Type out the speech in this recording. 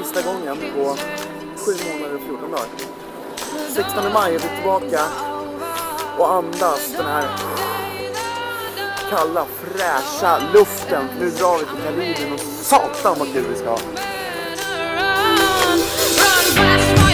sista gången på 7 månader och 14 dagar. 16 maj är vi tillbaka och andas den här kalla, fräscha luften. Nu drar vi till Karibien och satan vad kul vi ska ha.